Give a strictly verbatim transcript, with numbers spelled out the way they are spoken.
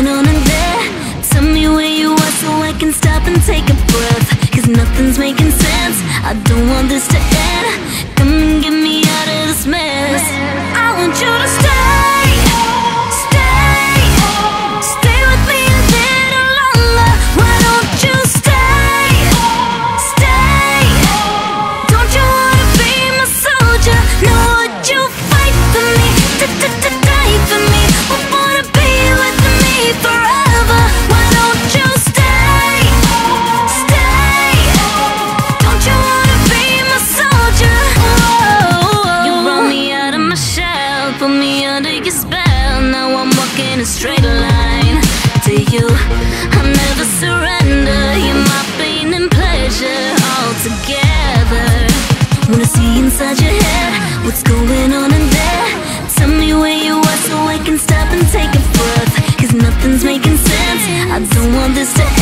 on in there? Tell me where you are so I can stop and take a breath, cause nothing's making sense. I don't want this to end. Come and get me out of this mess. I want you to stay, stay, stay with me a little longer. Why don't you stay, stay? Don't you wanna be my soldier? No, would you fight for me, die for me? Would wanna be with me forever? Why don't you stay, stay? Don't you wanna be my soldier? Whoa. You brought me out of my shell, put me under your spell. Now I'm walking a straight line to you. I'll never surrender. You're my pain and pleasure all together. Wanna see inside your head, what's going on in there? Tell me where you are so I can stop and take a breath, cause nothing's making sense. I don't want this to end.